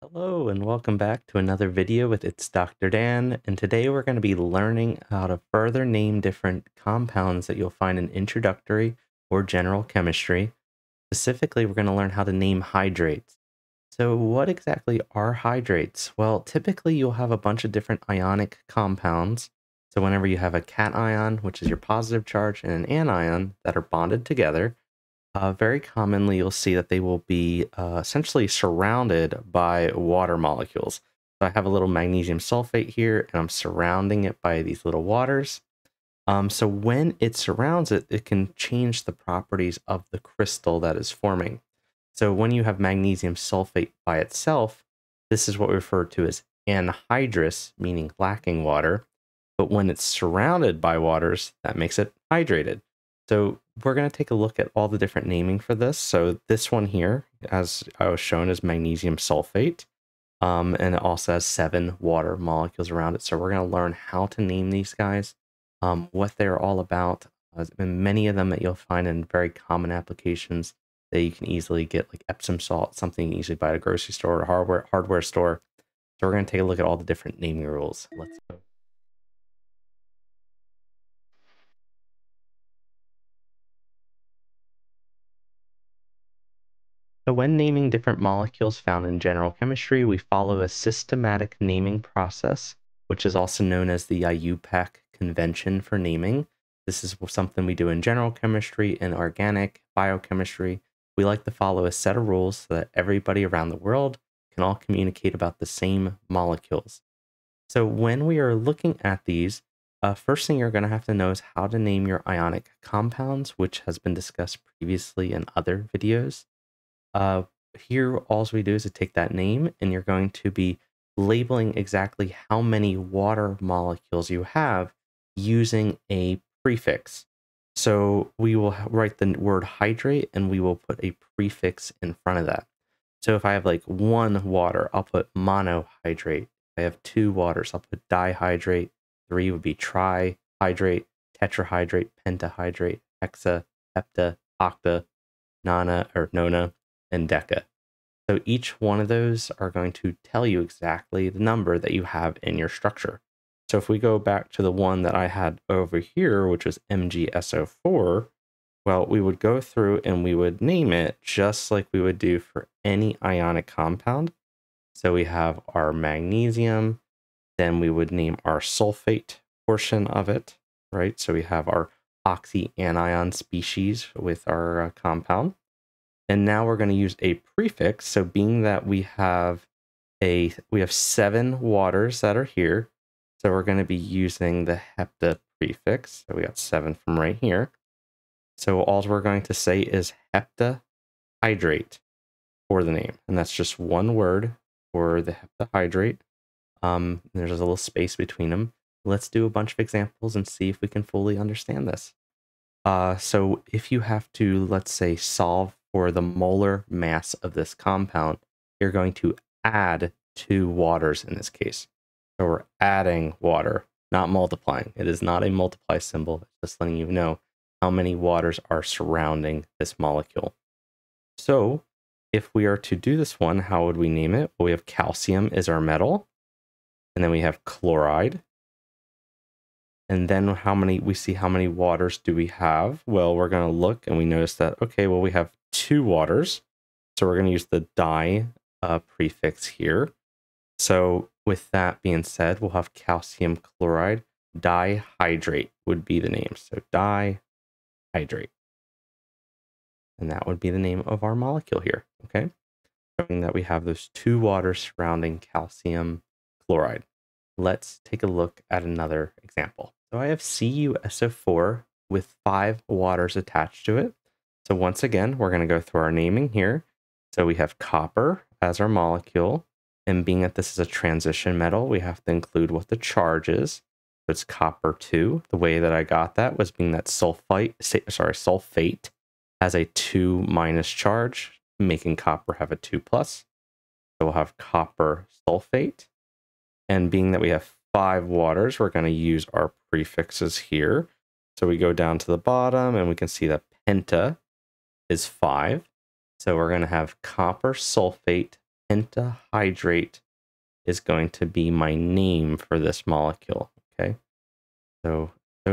Hello and welcome back to another video with ItsDrDan, and today we're going to be learning how to further name different compounds that you'll find in introductory or general chemistry. Specifically, we're going to learn how to name hydrates. So what exactly are hydrates? Well, typically you'll have a bunch of different ionic compounds. So whenever you have a cation, which is your positive charge, and an anion that are bonded together, very commonly, you'll see that they will be essentially surrounded by water molecules. So I have a little magnesium sulfate here, and I'm surrounding it by these little waters. So when it surrounds it, it can change the properties of the crystal that is forming. So when you have magnesium sulfate by itself, this is what we refer to as anhydrous, meaning lacking water. But when it's surrounded by waters, that makes it hydrated. So we're going to take a look at all the different naming for this. So this one here, as I was shown, is magnesium sulfate. And it also has 7 water molecules around it. So we're going to learn how to name these guys, what they're all about, and many of them that you'll find in very common applications that you can easily get, like Epsom salt, something you easily buy at a grocery store or hardware store. So we're going to take a look at all the different naming rules. Let's go. So when naming different molecules found in general chemistry, we follow a systematic naming process, which is also known as the IUPAC convention for naming. This is something we do in general chemistry and organic biochemistry. We like to follow a set of rules so that everybody around the world can all communicate about the same molecules. So when we are looking at these, first thing you're going to have to know is how to name your ionic compounds, which has been discussed previously in other videos. Here, all we do is to take that name, and you're going to be labeling exactly how many water molecules you have using a prefix. So we will write the word hydrate, and we will put a prefix in front of that. So if I have like 1 water, I'll put monohydrate. If I have 2 waters, I'll put dihydrate. 3 would be trihydrate, tetrahydrate, pentahydrate, hexa, hepta, octa, nona, and deca. So each one of those are going to tell you exactly the number that you have in your structure. So if we go back to the one that I had over here, which was MgSO4, well, we would go through and we would name it just like we would do for any ionic compound. So we have our magnesium, then we would name our sulfate portion of it, right? So we have our oxyanion species with our compound. And now we're going to use a prefix. So being that we have 7 waters that are here, so we're going to be using the hepta prefix. So we got 7 from right here. So all we're going to say is heptahydrate for the name, and that's just one word for the heptahydrate. There's a little space between them. Let's do a bunch of examples and see if we can fully understand this. So if you have to, let's say, solve for the molar mass of this compound, you're going to add 2 waters in this case. So we're adding water, not multiplying. It is not a multiply symbol. It's just letting you know how many waters are surrounding this molecule. So if we are to do this one, how would we name it? Well, we have calcium is our metal, and then we have chloride. And then how many waters do we have? Well, we're going to look and we notice that, okay, well, we have 2 waters. So we're going to use the di prefix here. So with that being said, we'll have calcium chloride. Dihydrate would be the name. So dihydrate. And that would be the name of our molecule here, okay? Showing that we have those 2 waters surrounding calcium chloride. Let's take a look at another example. So I have CuSO4 with 5 waters attached to it. So once again, we're going to go through our naming here. So we have copper as our molecule. And being that this is a transition metal, we have to include what the charge is. So it's copper 2. The way that I got that was being that sulfate has a 2- charge, making copper have a 2+. So we'll have copper sulfate. And being that we have 5 waters, we're going to use our prefixes here. So we go down to the bottom and we can see that penta is 5. So we're going to have copper sulfate pentahydrate is going to be my name for this molecule, okay? So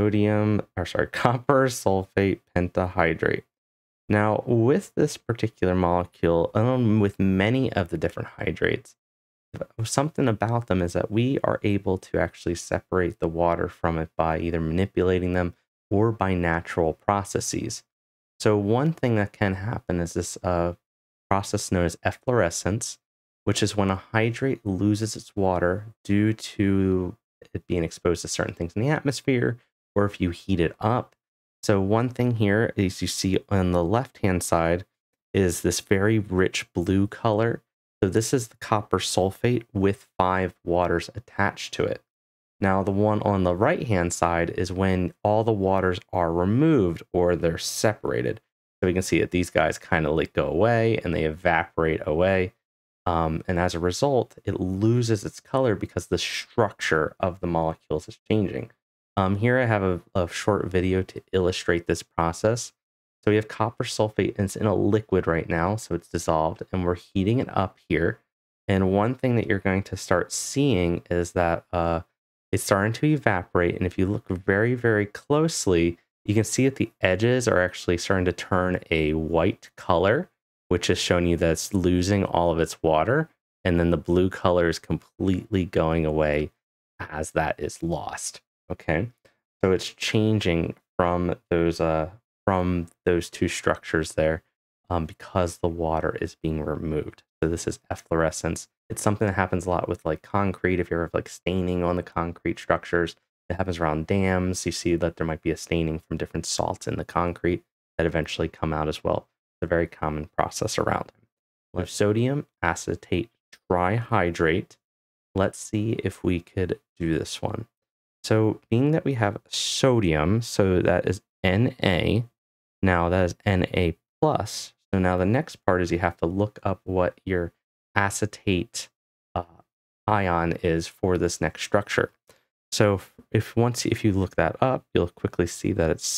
copper sulfate pentahydrate. Now, with this particular molecule, with many of the different hydrates, something about them is that we are able to actually separate the water from it by either manipulating them or by natural processes. So one thing that can happen is this process known as efflorescence, which is when a hydrate loses its water due to it being exposed to certain things in the atmosphere, or if you heat it up. So one thing here is you see on the left-hand side is this very rich blue color. So this is the copper sulfate with 5 waters attached to it. Now the one on the right-hand side is when all the waters are removed or they're separated. So we can see that these guys kind of like go away and they evaporate away. And as a result, it loses its color because the structure of the molecules is changing. Here I have a short video to illustrate this process. So we have copper sulfate and it's in a liquid right now, so it's dissolved, and we're heating it up here. And one thing that you're going to start seeing is that it's starting to evaporate. And if you look very, very closely, you can see that the edges are actually starting to turn a white color, which is showing you that it's losing all of its water. And then the blue color is completely going away as that is lost. Okay, so it's changing from those two structures there because the water is being removed. So this is efflorescence. It's something that happens a lot with like concrete. If you're like staining on the concrete structures, it happens around dams. You see that there might be a staining from different salts in the concrete that eventually come out as well. It's a very common process around them. We have sodium acetate trihydrate. Let's see if we could do this one. So being that we have sodium, so that is Na. Now that is Na plus. So now the next part is you have to look up what your acetate ion is for this next structure. So if you look that up, you'll quickly see that it's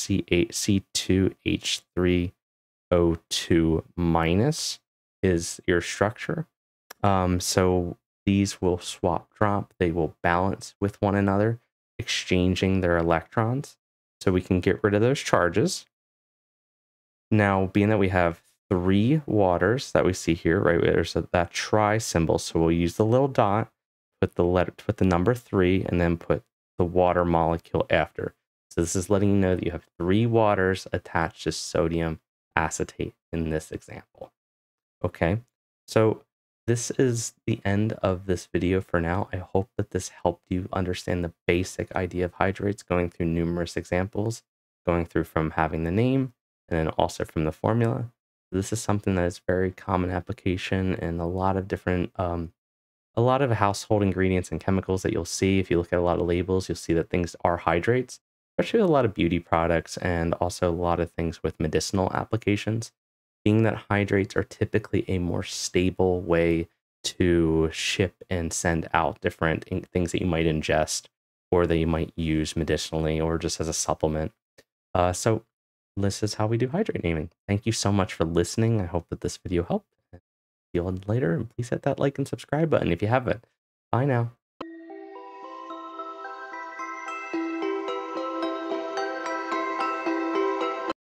C2H3O2 minus is your structure. So these will swap drop. They will balance with one another, exchanging their electrons. So we can get rid of those charges. Now, being that we have 3 waters that we see here, right? There's that tri symbol. So we'll use the little dot, put the number 3, and then put the water molecule after. So this is letting you know that you have 3 waters attached to sodium acetate in this example. Okay, so this is the end of this video for now. I hope that this helped you understand the basic idea of hydrates, going through numerous examples, going through from having the name, and then also from the formula. This is something that is very common application in a lot of different, a lot of household ingredients and chemicals that you'll see. If you look at a lot of labels, you'll see that things are hydrates, especially a lot of beauty products and also a lot of things with medicinal applications. Being that hydrates are typically a more stable way to ship and send out different things that you might ingest or that you might use medicinally or just as a supplement. So this is how we do hydrate naming. Thank you so much for listening. I hope that this video helped. See you all later, and please hit that like and subscribe button if you haven't. Bye now.